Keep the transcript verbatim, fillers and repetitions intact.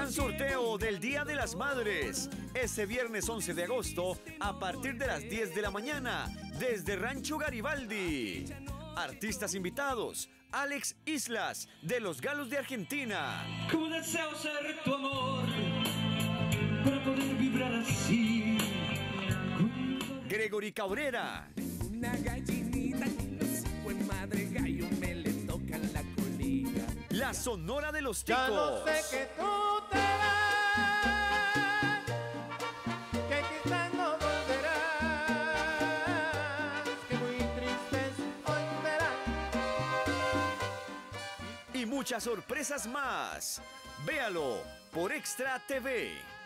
Gran sorteo del Día de las Madres. Este viernes once de agosto a partir de las diez de la mañana desde Rancho Garibaldi. Artistas invitados: Alex Islas de Los Galos de Argentina. Como deseo ser tu amor para poder vibrar así. Gregory Cabrera. Una gallinita y los cinco en madre gallo me le tocan la colita. La Sonora de los Ticos. Ya no sé que tú te vas, que quizás no volverás, que muy tristes hoy verás. Y muchas sorpresas más. Véalo por Extra T V.